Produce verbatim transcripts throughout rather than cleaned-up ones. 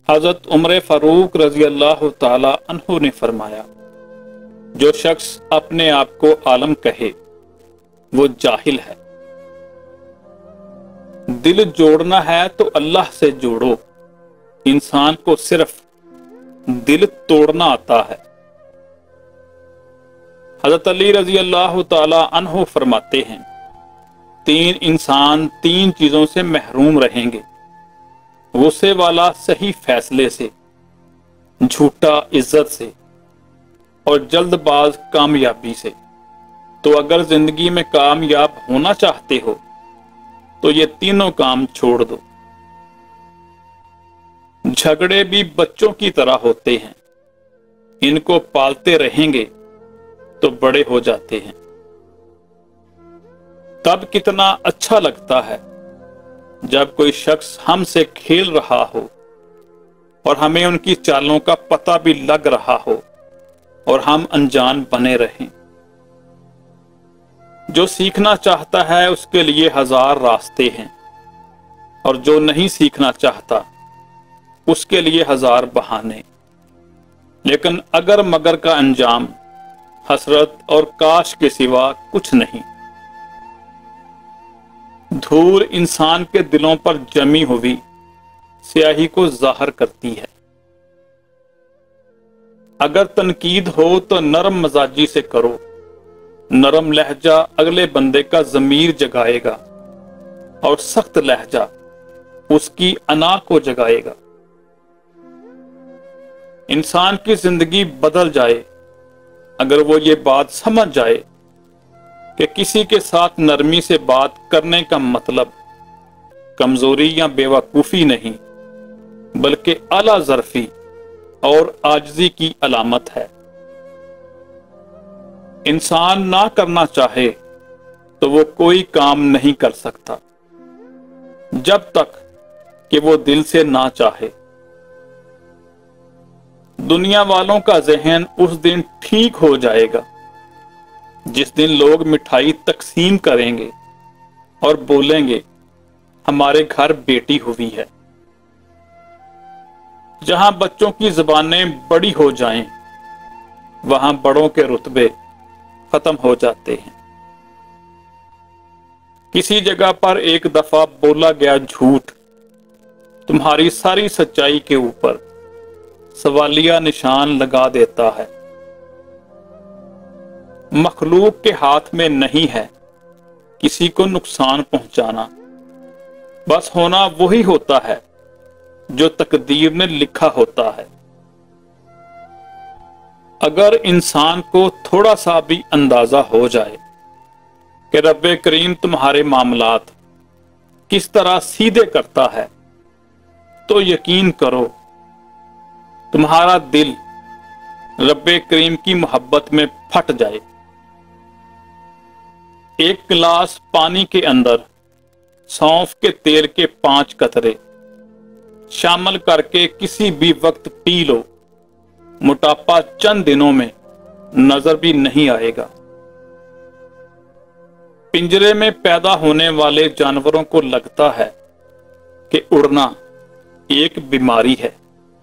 हजरत उमर फारूक रजी अल्लाह ताला अन्हु ने फरमाया, जो शख्स अपने आप को आलम कहे वो जाहिल है। दिल जोड़ना है तो अल्लाह से जोड़ो, इंसान को सिर्फ दिल तोड़ना आता है। हजरत अली रजी अल्लाह ताला अन्हु फरमाते हैं, तीन इंसान तीन चीजों से महरूम रहेंगे, गुस्से वाला सही फैसले से, झूठा इज्जत से और जल्दबाज कामयाबी से। तो अगर जिंदगी में कामयाब होना चाहते हो तो ये तीनों काम छोड़ दो। झगड़े भी बच्चों की तरह होते हैं, इनको पालते रहेंगे तो बड़े हो जाते हैं। तब कितना अच्छा लगता है जब कोई शख्स हमसे खेल रहा हो और हमें उनकी चालों का पता भी लग रहा हो और हम अनजान बने रहें। जो सीखना चाहता है उसके लिए हजार रास्ते हैं और जो नहीं सीखना चाहता उसके लिए हजार बहाने। लेकिन अगर मगर का अंजाम हसरत और काश के सिवा कुछ नहीं। धूल इंसान के दिलों पर जमी हुई स्याही को जाहिर करती है। अगर तनकीद हो तो नरम मजाजी से करो, नरम लहजा अगले बंदे का ज़मीर जगाएगा और सख्त लहजा उसकी अना को जगाएगा। इंसान की जिंदगी बदल जाए अगर वो ये बात समझ जाए कि किसी के साथ नरमी से बात करने का मतलब कमजोरी या बेवकूफी नहीं बल्कि आला ज़र्फी और आजिज़ी की अलामत है। इंसान ना करना चाहे तो वो कोई काम नहीं कर सकता जब तक कि वो दिल से ना चाहे। दुनिया वालों का जहन उस दिन ठीक हो जाएगा जिस दिन लोग मिठाई तकसीम करेंगे और बोलेंगे हमारे घर बेटी हुई है। जहां बच्चों की जुबानें बड़ी हो जाएं, वहां बड़ों के रुतबे खत्म हो जाते हैं। किसी जगह पर एक दफा बोला गया झूठ तुम्हारी सारी सच्चाई के ऊपर सवालिया निशान लगा देता है। मखलूक के हाथ में नहीं है किसी को नुकसान पहुंचाना, बस होना वही होता है जो तकदीर में लिखा होता है। अगर इंसान को थोड़ा सा भी अंदाजा हो जाए कि रब्बे करीम तुम्हारे मामलात किस तरह सीधे करता है, तो यकीन करो तुम्हारा दिल रब्बे करीम की मोहब्बत में फट जाए। एक गिलास पानी के अंदर सौंफ के तेल के पांच कतरे शामिल करके किसी भी वक्त पी लो, मोटापा चंद दिनों में नजर भी नहीं आएगा। पिंजरे में पैदा होने वाले जानवरों को लगता है कि उड़ना एक बीमारी है।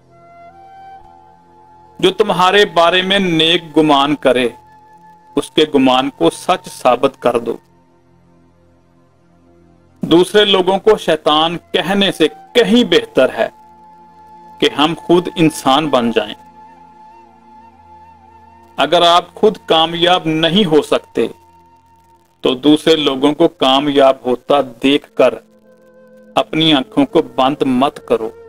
जो तुम्हारे बारे में नेक गुमान करे उसके गुमान को सच साबित कर दो। दूसरे लोगों को शैतान कहने से कहीं बेहतर है कि हम खुद इंसान बन जाएं। अगर आप खुद कामयाब नहीं हो सकते तो दूसरे लोगों को कामयाब होता देखकर अपनी आंखों को बंद मत करो।